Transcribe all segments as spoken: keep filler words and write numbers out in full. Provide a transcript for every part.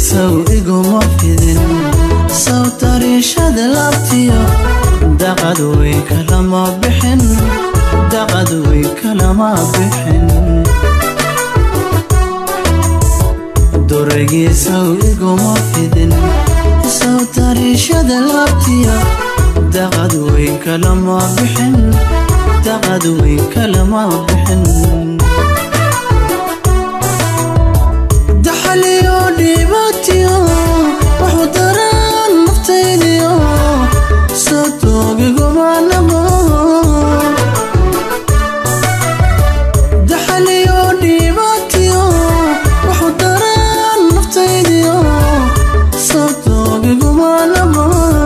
سويق مفيدين صوت ريشاد لابتيو دقد ويكلم بحن دقد ويكلم بحن درجي سويق مفيدين صوت ريشاد لابتيو دقد ويكلم بحن دقد ويكلم بحن دحليو ديباتيو وحضران نفتيديو صوتو بيقومانمو دحليو ديباتيو وحضران نفتيديو صوتو بيقومانمو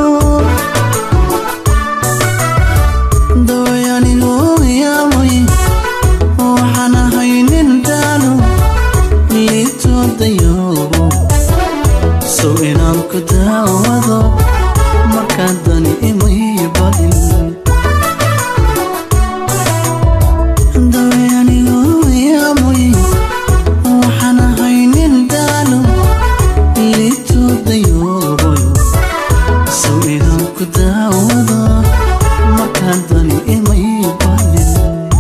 دوياني لو يا موي وحنا هينين دانو ليتو ديوبو سو إنام كداوضو مكان داني إمي بالين دوياني لو يا موي وحنا هينين دانو ليتو ديوبو سو إنام كداوضو مكان داني إمي بالين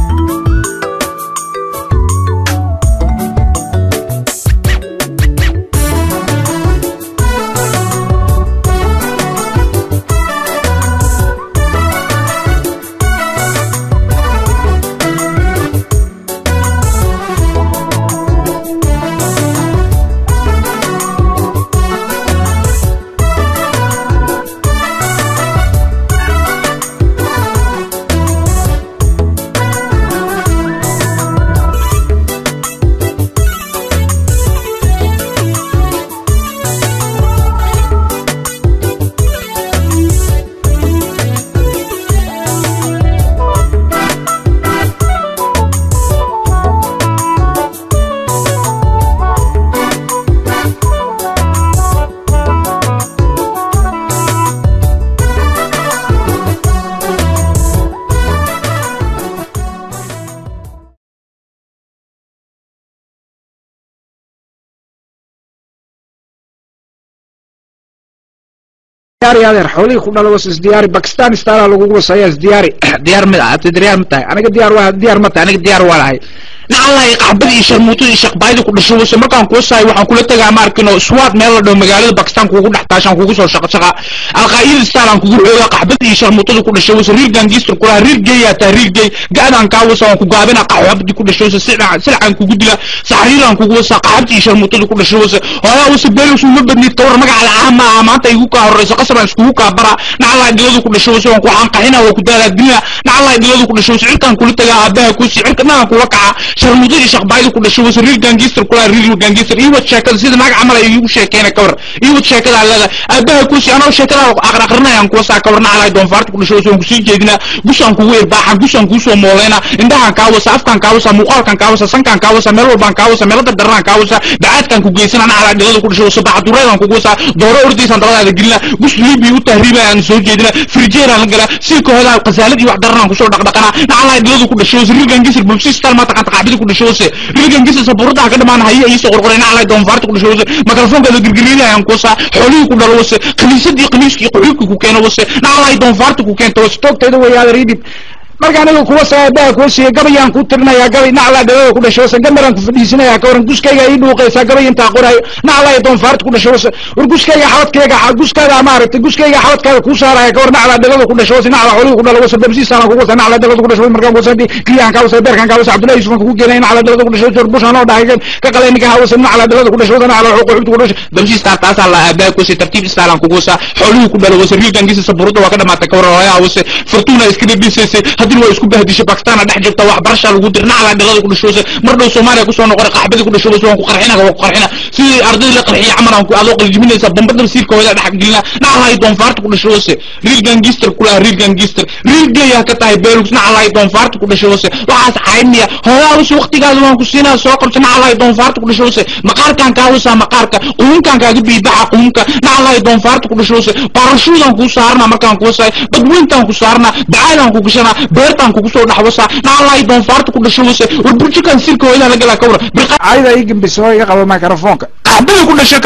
دياري هذا حولي كنا لو بس دياري باكستان استالا لو بس هي دياري ديار مد ديار متى انا ديار واحد ديار متى انا ديار ولا نعلى قحبدي شرموتو شق بايدو ku dhasho wasa markaan ku saay waxaan kula tagaa maarkino swaad meel la dhaw magaalada Pakistan kuugu dhaxtaashan kuugu soo shaqo shaqa alqaayid istaalan kuugu xooga qaxbadii sharmootada ku dhasho wasa riir gangister kula riir geeya ta riir geey gaadaan ka wasa ku gaabina qaxbadii ku dhasho wasa silcan silcan kuugu dila saxriiran kuugu wasa qaxbadii sharmootada ku dhasho wasa hoola wasa beelo soo mabadnid ka war magaca caama maanta igu ka horeyso qasban isku ka bara naclaa diladu ku dhasho wasa ku aan qaxina oo ku daala dunya naclaa diladu ku dhasho cirkan kula tagaa aabaha ku si cirkana kula kaca sharmootada shaq baaydu ku dhasho wasa riir gangister kula riir gangister iyo sheekada sida naag camal ay igu sheekeena ka war iyo sheekada laga aabaha ku si ana sheekada aqra aqrinayaan ku saa ka warna calay doon faarta ku dhasho wasa ku sii jeedina gushan ku weer baaxan gushan ku soo mooleena indahan ka wasa afkan ka wasa muuqaalkan ka wasa sankan ka wasa meel walban ka wasa meel dardaraan ka wasa baadkan ku geysana calay diladu ku dhasho wasa baaxdureedan ku wasa dooro ordiisan dalada gilna gus liibi u tahriibaan soo jeedina firjeera la gala si ko hada qasaaladii wax daraan ku soo dhaqdhaqana calay diladu ku dhasho wasa riir gangister bulsi stal ma taqaan taqaabidi ku dhasho wasa riir gangister sabuurada ka dhamaan hayay ay soo qorqorayna calay doon faarta ku dhasho wasa makarafoonka girgirinayaan ku saa xoolii ku dhalo wasa khaliisadii khaliiskii quxuubku ku keeno wasa calay doon faarta ku keento wasa toogteeda wayaada riidib markaan anigu kuwa saabaa ku siiyay gabayaan ku tirnaya gabay nacla dhalada ku dhasho sagaran ku fadhiisanaya ka waran guskayga ay dhuuqaysa gabay inta qoray nacla doon faart ku dhasho war guskayga xaladkayga guskayga amaartay guskayga xaladkayga ku saaraya ka waran nacla dhalada ku dhasho nacla xooluhu ku dhalo wasa dabsiisana ku wasa nacla dhalada ku dhasho markaan wasadi kiyaan ka wasa beerkan ka wasa Abdullahi Yusuf ku keenay nacla dhalada ku dhasho bushana oo dhahay ka qalayni ka wasa nacla dhalada ku dhasho nacla xuquuqdu ku dhasho dabsiista taas alla aabaa ku si tartiib istaalan ku wasa xooluhu ku dhalo wasa riigan gisa sabuurada waa ka dhamaatay ka waran waa wasa fortuna iska dhibisay hadii way isku bahdishay Pakistan dhex joogta wax barasha lagu dirna ala dhalada ku dhasho mardow Soomaaliya ku soo noqon qaxbada ku dhasho waan ku qarxina waa ku qarxina si ardayda la qarxiya amaran ku adoo qaljiminaysa bombada siirkooda dhex gelina naclay doon faarta ku dhasho riir gangister kula riir gangister riir geeya ka tahay beelux naclay doon faarta ku dhasho waxaas caayniya hooyaa u waqtigaada waan ku siinaa soo qabta naclay doon faarta ku dhasho maqaarkan ka wasa maqaarka quunkan ka biibaxa quunka naclay doon faarta ku dhasho barashuudan ku saarna markaan ku wasay badweyntan ku saarna bacaalan ku gashana beertan ku soo dhaxwasa naclay doon faarta ku dhasho war burjikan sirkooda la gala ka war ayda igin bisoo iga qabo mikrofoonka qaxbada ku dhasho ka war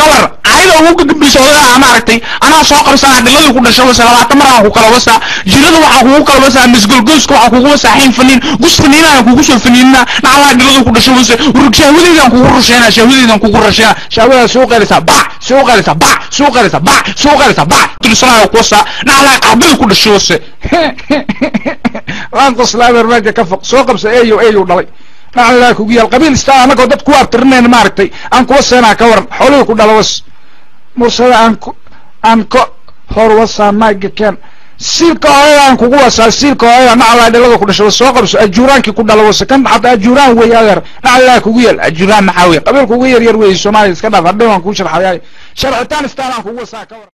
عيدا ووك قبيس ولا ما عرفتي أنا ساق رسالة دلالي كنا شو بس لما تمر أكو كلا بس جلده وأكو كلا بس مسجل جوز كو أكو بس حين فنين جوز فنين أكو جوز فنين نعلا دلالي كنا شو بس ورجعولي أكو رشينا شهودي أكو رشينا شهودي سوق لسا با سوق لسا با سوق لسا با سوق لسا با تلسنا أكو سا نعلا قبل كنا شو بس وانقص لا برمجة كفق سوق بس أيو أيو ضلي نعلا كوجي القبيل استاء أنا قدرت كوار ترنين ماركتي أنكو سنا كورن حلو كنا لوس مرسل أنكو أنكو هروسا مايك كان سيلك هاي أنكو واسا سيلك هاي نعلا دلوا كنا شو سوق بس أجوران كي كنا لوس كان حتى أجوران وياغر نعلا كوجي الأجوران محاوي قبل كوجي يروي السومالي كذا فدوا أنكو شرح هاي شرح تاني استاء أنكو واسا كورن